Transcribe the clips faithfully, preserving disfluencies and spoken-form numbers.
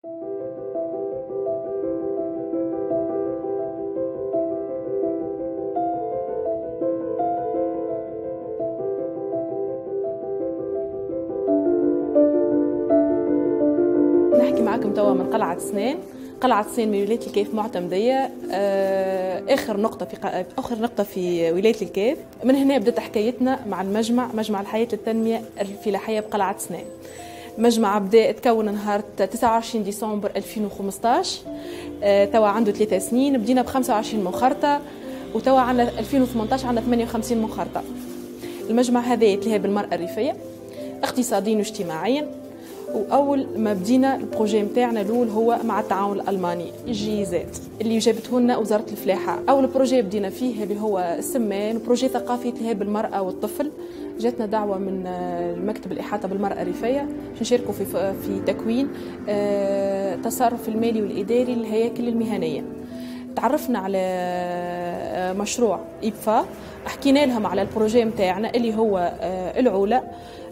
نحكي معكم توا من قلعة سنان. قلعة سنان من ولاية الكيف معتمدية، آخر نقطة في آخر نقطة في ولاية الكيف. من هنا بدأت حكايتنا مع المجمع، مجمع الحياة للتنمية الفلاحية بقلعة سنان. مجمع بدأ تكون نهار تسعة وعشرين ديسمبر ألفين وخمسطاش، توا عنده ثلاثة سنين. بدينا ب خمسة وعشرين منخرطة، وتوا عندنا ألفين وثمانطاش عندنا ثمانية وخمسين منخرطة. المجمع هذا يتلهى بالمرأة الريفية اقتصاديا واجتماعيا. واول ما بدينا البروجي نتاعنا الاول هو مع التعاون الالماني جي زد اللي جابته لنا وزاره الفلاحه. اول بروجي بدينا فيه اللي هو السمان، بروجي ثقافي يتلهى بالمراه والطفل. جاتنا دعوه من المكتب الاحاطه بالمراه الريفيه باش نشاركوا في في تكوين التصرف المالي والاداري للهياكل المهنيه. تعرفنا على مشروع إيبفا، حكينا لهم على البروجي نتاعنا اللي هو العولة،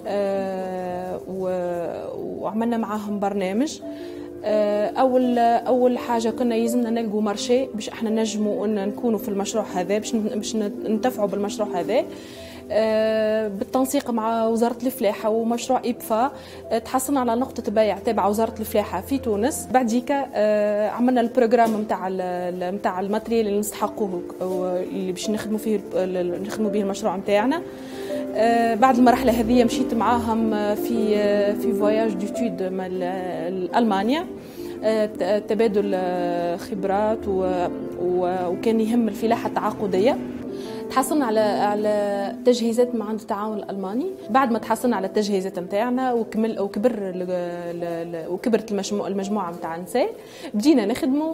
وعملنا معاهم برنامج. اول اول حاجه كنا يلزمنا نلقوا مارشي باش احنا نجموا ان نكونوا في المشروع هذا، باش باش ننتفعوا بالمشروع هذا بالتنسيق مع وزاره الفلاحه. ومشروع إيبفا تحصلنا على نقطه بيع تابعه وزاره الفلاحه في تونس. بعديك عملنا البروجرام نتاع نتاع الماتريال اللي نستحقوه اللي باش نخدموا فيه نخدموا به المشروع نتاعنا. بعد المرحله هذه مشيت معاهم في في فواياج ديتود لألمانيا، تبادل خبرات، وكان يهم الفلاحه التعاقديه. تحصلنا على على تجهيزات مع عند التعاون الالماني. بعد ما تحصلنا على التجهيزات نتاعنا وكمل وكبر وكبرت المجموعه نتاع النساء، بدينا نخدموا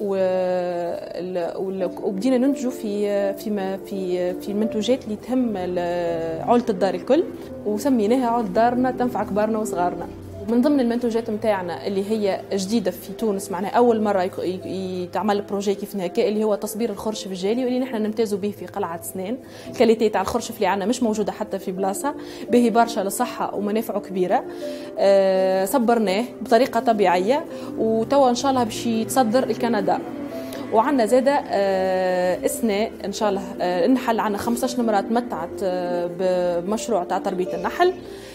وبدينا ننتجوا في في في في المنتوجات اللي تهم عولة الدار الكل، وسميناها عولة دارنا تنفع كبارنا وصغارنا. من ضمن المنتوجات نتاعنا اللي هي جديده في تونس، معناها اول مره يتعمل بروجي كيف هكا، اللي هو تصبير الخرشف الجالي، واللي نحن نمتازوا به في قلعه سنان. الكاليتي تاع الخرشف اللي عندنا مش موجوده حتى في بلاصه، به برشا للصحه ومنافعه كبيره. أه صبرناه بطريقه طبيعيه، وتوا ان شاء الله باش يتصدر الكندا. وعندنا زاده آه اسناء ان شاء الله. آه النحل عندنا خمسطاش نمره تمتعت آه بمشروع تاع تربيه النحل.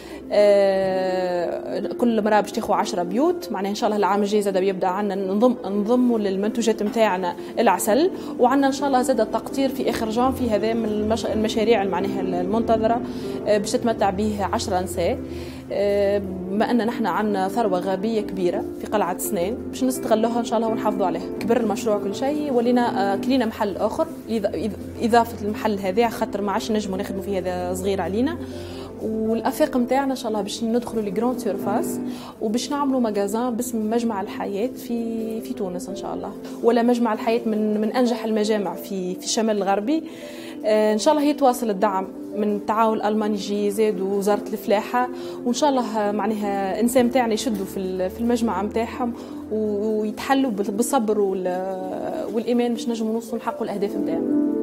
آه كل مرة باش تاخذ عشرة بيوت. معناها ان شاء الله العام الجاي زاد بيبدا عندنا نضم نضموا للمنتوجات نتاعنا العسل. وعندنا ان شاء الله زاد التقطير في اخر جانفي. هذا من المش... المشاريع معناها المنتظره آه باش تتمتع به عشرة نساء. آه بما ان نحن عندنا ثروه غابيه كبيره في قلعه سنان باش نستغلوها ان شاء الله ونحافظوا عليها. كبر المشروع كل شيء، ولينا آه كلينا محل اخر اضافه المحل هذا، خاطر ما عادش نجموا نخدموا فيه، هذا صغير علينا. والافاق نتاعنا ان شاء الله باش ندخلوا لي جراند سيرفاس، وباش نعملوا مجازان باسم مجمع الحياه في في تونس ان شاء الله. ولا مجمع الحياه من من انجح المجامع في في الشمال الغربي. آه ان شاء الله يتواصل الدعم من التعاون الالماني جي زد ووزاره الفلاحه، وان شاء الله معناها انسان نتاعنا يشدوا في في المجمع نتاعهم ويتحلوا بالصبر والايمان باش نجموا نوصلوا نحققوا الاهداف نتاعنا.